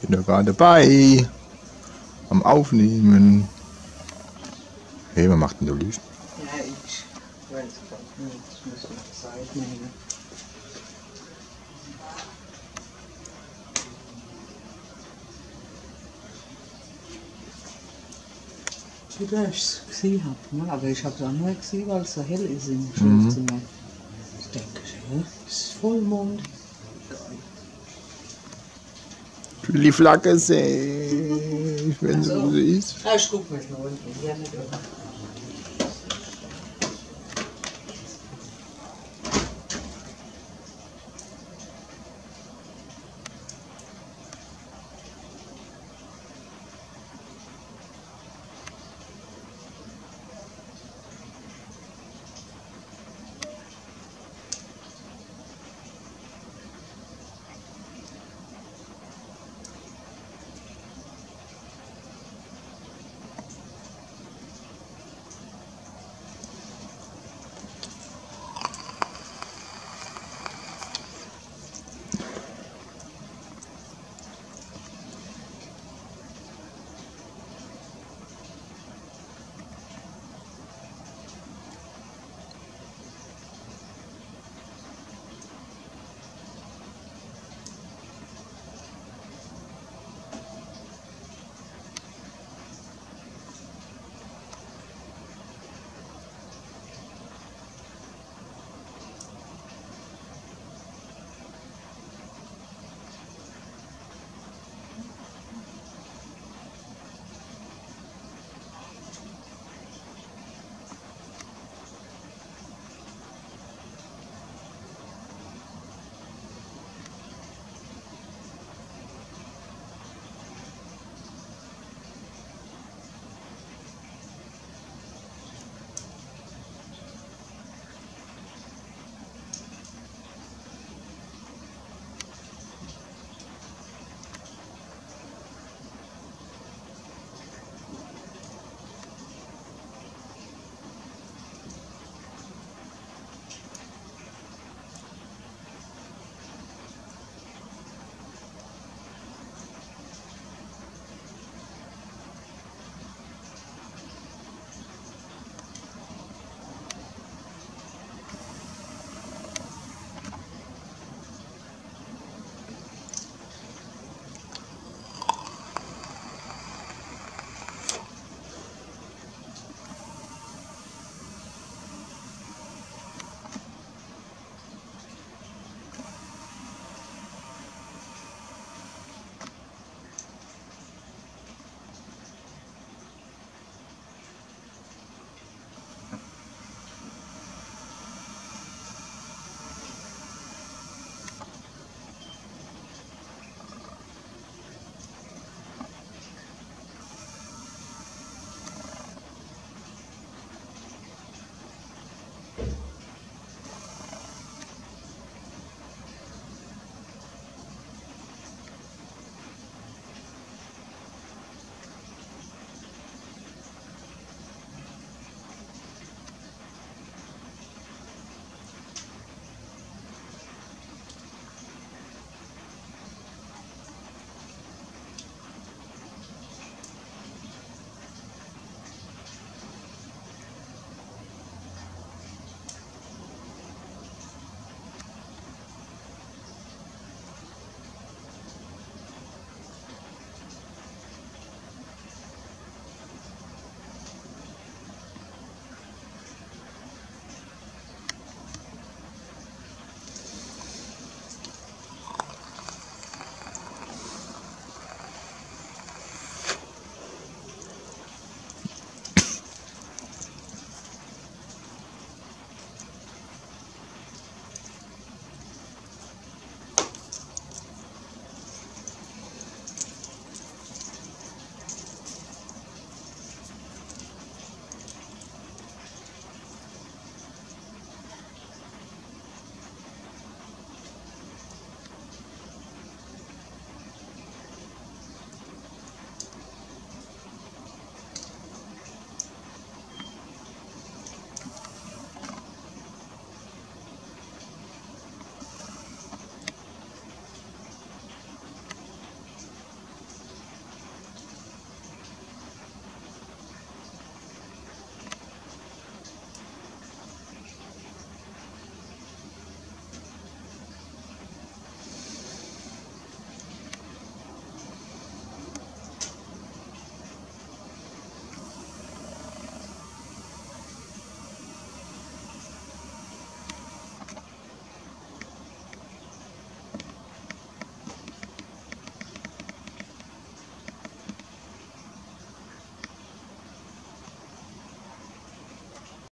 Bin da gerade dabei. Am Aufnehmen. Hey, was macht denn der Licht? Ja, ich weiß gerade nicht. Ich muss noch Zeit nehmen. Wie du es gesehen hast, ne? Aber ich habe es auch nur gesehen, weil es so hell ist im Schlafzimmer. Ich denke schon, es ist Vollmond. Geil. Ich will die Flagge sehen, wenn sie so ist. Ah, ich guck mal noch unten. Ja, nicht, oder?